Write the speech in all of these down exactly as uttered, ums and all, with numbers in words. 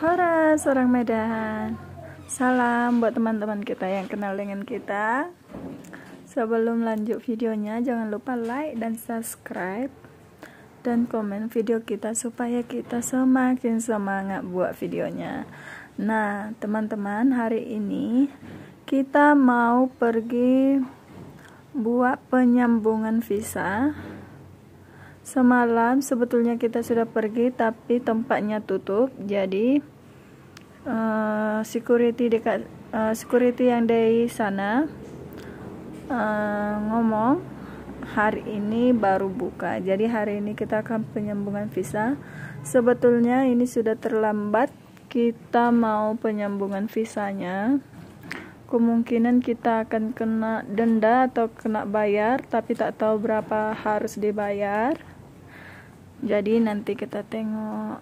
Hora seorang Medan. Salam buat teman-teman kita yang kenal dengan kita. Sebelum lanjut videonya, jangan lupa like dan subscribe dan komen video kita supaya kita semakin semangat buat videonya. Nah, teman-teman, hari ini kita mau pergi buat penyambungan visa. Semalam sebetulnya kita sudah pergi tapi tempatnya tutup, jadi uh, security dekat uh, security yang dari sana uh, ngomong hari ini baru buka. Jadi hari ini kita akan penyambungan visa. Sebetulnya ini sudah terlambat kita mau penyambungan visanya. Kemungkinan kita akan kena denda atau kena bayar, tapi tak tahu berapa harus dibayar. Jadi nanti kita tengok.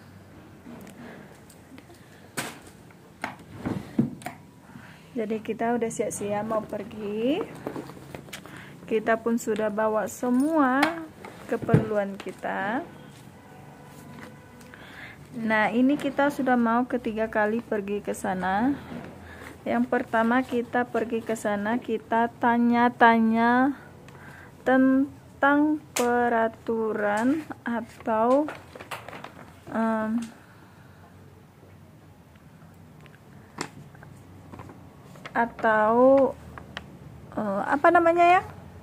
Jadi kita udah siap-siap mau pergi. Kita pun sudah bawa semua keperluan kita. Nah, ini kita sudah mau ketiga kali pergi ke sana. Yang pertama kita pergi ke sana, kita tanya-tanya tentang peraturan atau um, atau uh, apa namanya ya?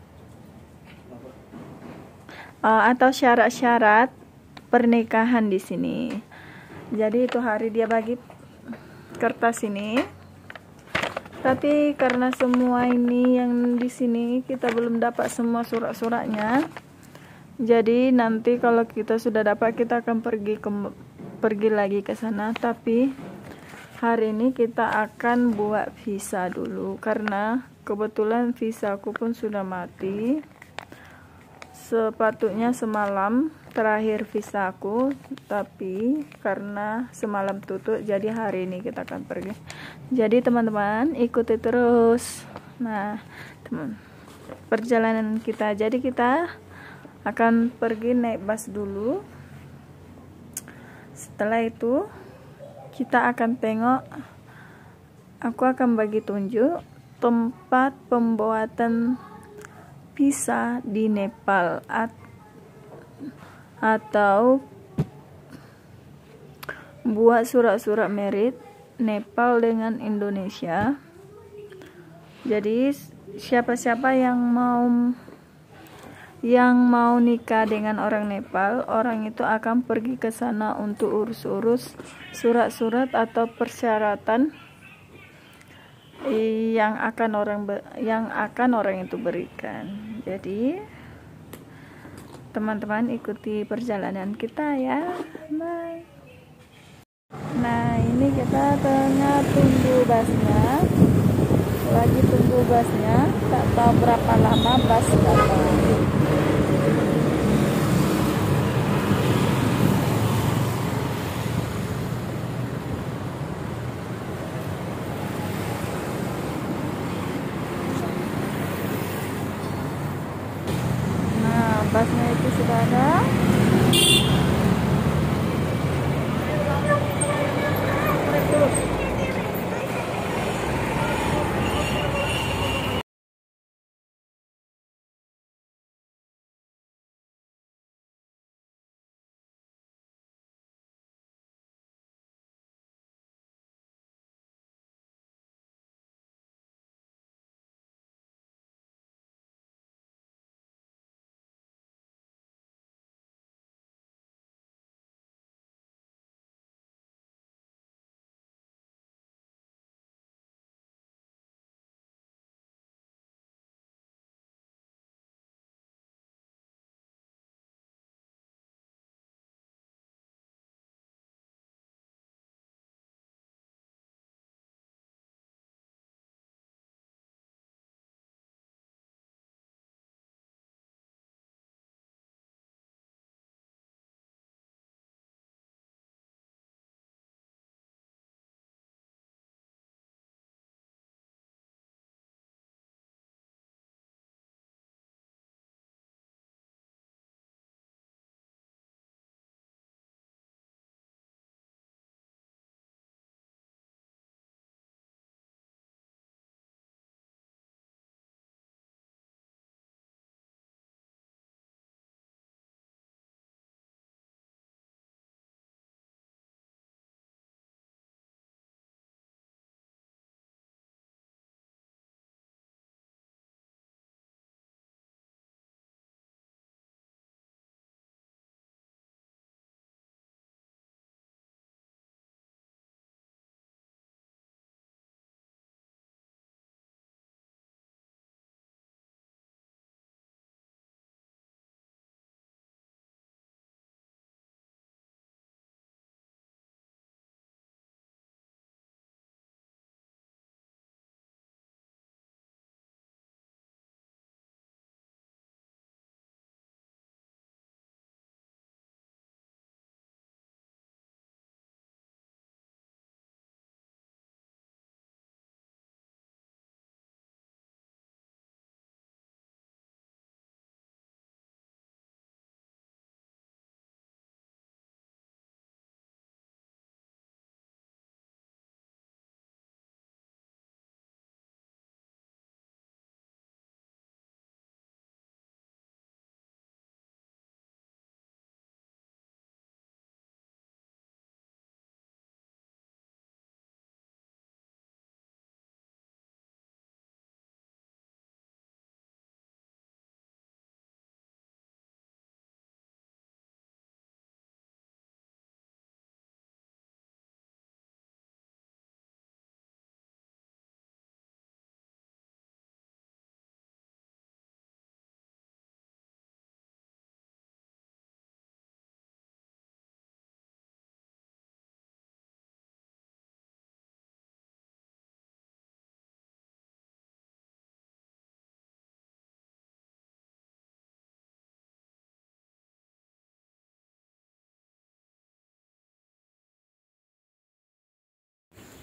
Uh, atau syarat-syarat pernikahan di sini. Jadi itu hari dia bagi kertas ini. Tapi karena semua ini yang di sini kita belum dapat semua surat-suratnya. Jadi nanti kalau kita sudah dapat kita akan pergi ke pergi lagi ke sana. Tapi hari ini kita akan buat visa dulu karena kebetulan visa aku pun sudah mati. Sepatutnya semalam terakhir visa aku, tapi karena semalam tutup jadi hari ini kita akan pergi. Jadi teman-teman ikuti terus. Nah, teman, perjalanan kita. Jadi kita akan pergi naik bus dulu. Setelah itu kita akan tengok. Aku akan bagi tunjuk tempat pembuatan visa di Nepal at atau buat surat-surat merit Nepal dengan Indonesia. Jadi siapa-siapa yang mau yang mau nikah dengan orang Nepal, orang itu akan pergi ke sana untuk urus-urus surat-surat atau persyaratan yang akan orang yang akan orang itu berikan. Jadi teman-teman ikuti perjalanan kita ya. Bye. Nah, ini kita tengah tunggu busnya. Lagi tunggu busnya, tak tahu berapa lama bus datang. Busnya itu sudah ada.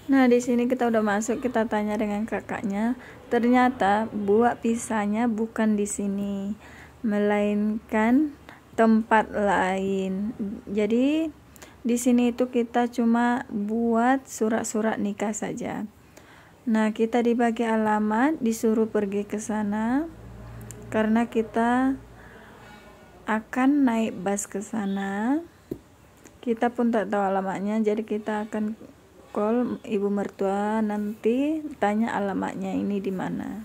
Nah, di sini kita udah masuk, kita tanya dengan kakaknya. Ternyata buah pisahnya bukan di sini, melainkan tempat lain. Jadi di sini itu kita cuma buat surat-surat nikah saja. Nah, kita dibagi alamat, disuruh pergi ke sana karena kita akan naik bus ke sana. Kita pun tak tahu alamatnya, jadi kita akan call ibu mertua, nanti tanya alamatnya ini di mana.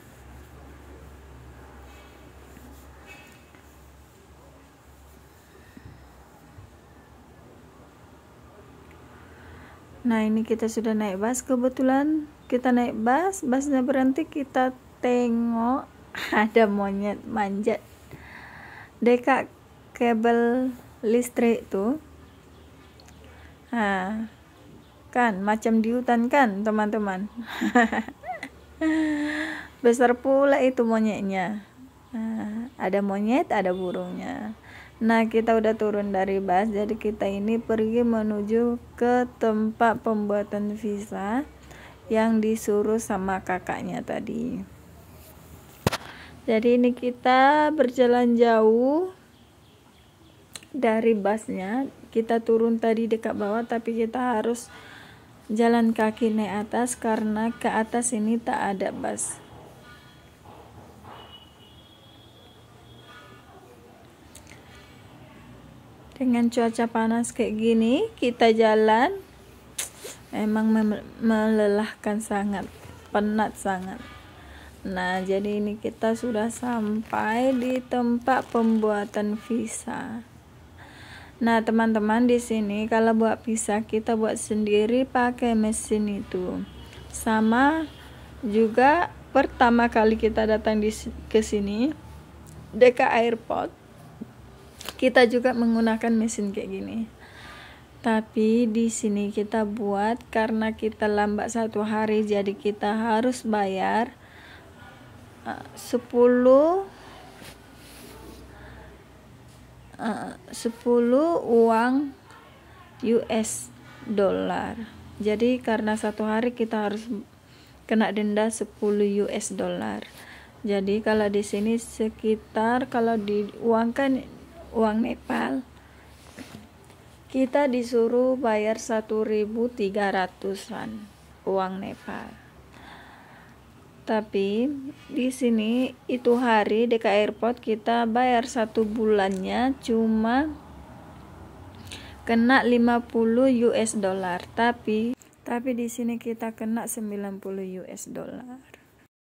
Nah, ini kita sudah naik bus. Kebetulan kita naik bus, busnya berhenti, kita tengok ada monyet manjat dekat kabel listrik tuh. Nah, kan macam di hutan kan teman-teman. Besar pula itu monyetnya. Nah, ada monyet, ada burungnya. Nah, kita udah turun dari bus, jadi kita ini pergi menuju ke tempat pembuatan visa yang disuruh sama kakaknya tadi. Jadi ini kita berjalan jauh dari busnya. Kita turun tadi dekat bawah, tapi kita harus jalan kaki naik atas karena ke atas ini tak ada bus. Dengan cuaca panas kayak gini, kita jalan emang melelahkan sangat, penat sangat. Nah, jadi ini kita sudah sampai di tempat pembuatan visa. Nah, teman-teman, di sini kalau buat visa kita buat sendiri pakai mesin itu. Sama juga pertama kali kita datang di ke sini dekat airport, kita juga menggunakan mesin kayak gini. Tapi di sini kita buat karena kita lambat satu hari, jadi kita harus bayar uh, sepuluh uang U S dollar. Jadi karena satu hari kita harus kena denda sepuluh U S dollar. Jadi kalau di sini sekitar, kalau diuangkan uang Nepal, kita disuruh bayar satu ribu tiga ratusan uang Nepal. Tapi di sini itu hari dekat airport kita bayar satu bulannya cuma kena lima puluh U S dollar. Tapi tapi di sini kita kena sembilan puluh U S dollar.